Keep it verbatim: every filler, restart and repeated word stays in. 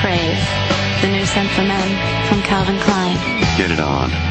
Crave, the new scent for men from Calvin Klein. Get it on.